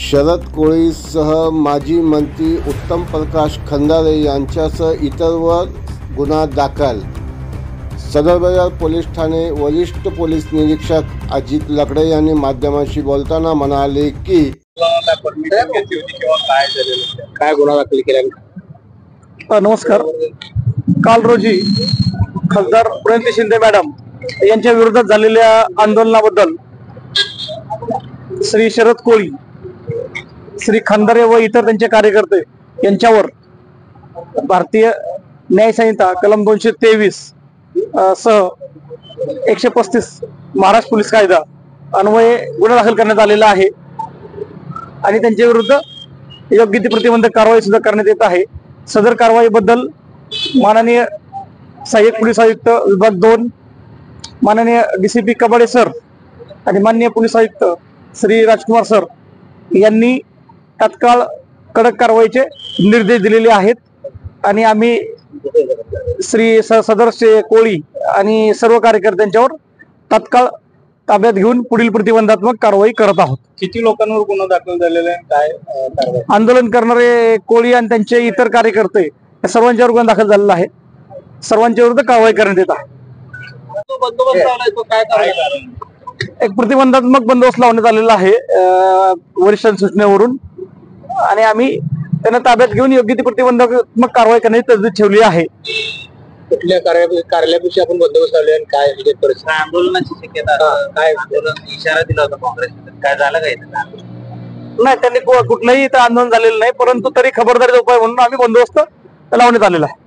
शरद कोळीसह माजी मंत्री उत्तम प्रकाश खंदारे यांच्यासह इतरवर गुन्हा दाखल। सदर बाजार पोलीस ठाणे वरिष्ठ पोलीस निरीक्षक अजित लकडे यांनी माध्यमांशी बोलताना म्हणाले की काय गुन्हा दाखल केला। नमस्कार। काल रोजी खासदार प्रणिती शिंदे मॅडम यांच्या विरोधात झालेल्या आंदोलनाबद्दल श्री शरद कोळी, श्री खंदारे व इतर त्यांचे कार्यकर्ते यांच्यावर भारतीय न्याय संहिता कलम 223 सह 135 महाराष्ट्र पोलीस कायदा अन्वये गुन्हा दाखल करण्यात आलेला आहे आणि त्यांच्या विरुद्ध योग्य ती प्रतिबंधक कारवाई सुद्धा करण्यात येत आहे। सदर कारवाईबद्दल माननीय सहाय्यक पोलीस आयुक्त विभाग 2 माननीय डीसीपी कबाडे सर आणि माननीय पोलीस आयुक्त श्री राजकुमार सर यांनी तत्काळ कडक कारवाईचे निर्देश दिलेले आहेत आणि आम्ही श्री सदस्य कोळी आणि सर्व कार्यकर्त्यांच्यावर तत्काळ ताब्यात घेऊन पुढील प्रतिबंधात्मक कारवाई करत आहोत। किती लोकांवर गुन्हा दाखल झालेला आहे, काय कारवाई? आंदोलन करणारे कोळी आणि त्यांचे इतर कार्यकर्ते या सर्वांच्यावर गुन्हा दाखल झालेला आहे। सर्वांच्या विरुद्ध कारवाई करण्यात येत आहे। एक प्रतिबंधात्मक बंदोबस्त लावण्यात आलेला आहे वरिष्ठांच्या सूचनेवरून आणि आम्ही त्यांना ताब्यात घेऊन योग्य ती प्रतिबंधात्मक कारवाई करण्याची तरतूद ठेवली आहे। कुठल्या कार्यालयापाशी आपण बंदोबस्त लावले आणि काय परिस्थिती आंदोलनाची शक्यता काय आंदोलन इशारा दिला होता काँग्रेसने, काय झालं काय? नाही, त्यांनी कुठलंही इथं आंदोलन झालेलं नाही, परंतु तरी खबरदारीचा उपाय म्हणून आम्ही बंदोबस्त लावण्यात आलेला आहे।